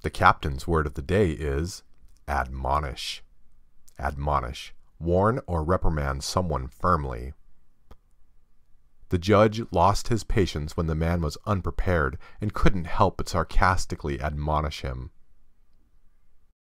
The captain's word of the day is admonish. Admonish. Warn or reprimand someone firmly. The judge lost his patience when the man was unprepared and couldn't help but sarcastically admonish him.